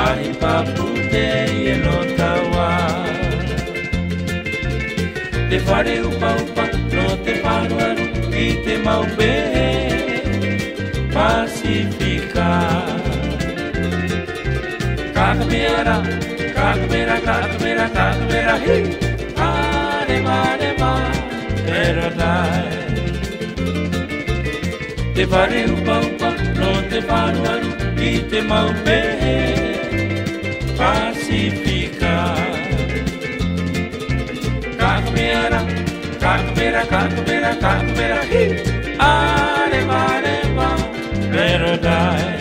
Wahi papute e no tawa. Te whare upa upa no te whanuaru i te maupe Pasifika. Kakamera, kakamera, kakamera, kakamera, hi. Arema, arema, paradise. Te whare upa upa no te whanuaru i te maupe Pasifika. Kakamera, kakamera, kakamera, kakamera, hi. Arema, arema, paradise.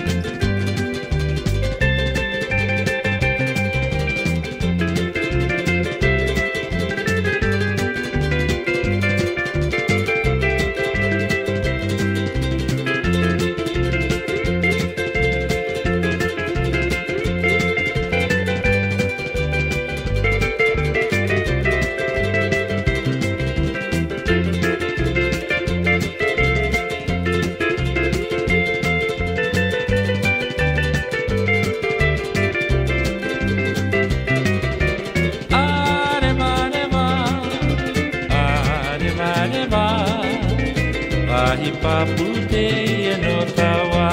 Wahi papute e no tawa.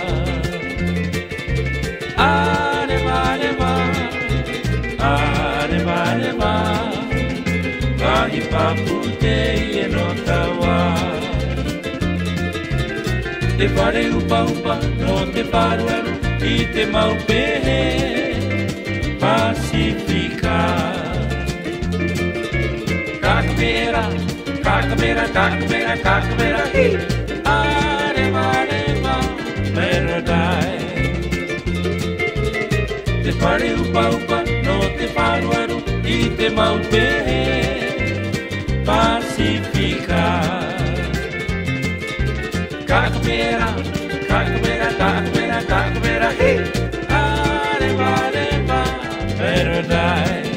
Arema, arema, arema, arema. Wahi papute e no tawa. Te whare upa upa no te wharuaru i te maupe Pasifika. Kakamera, kakamera, kakamera, kakamera, hi. Arema, arema, paradise. Te whare upa upa no te wharuaru i te maupe Pasifika. Kakamera, kakamera, kakamera, kakamera, hi. Arema, arema, paradise.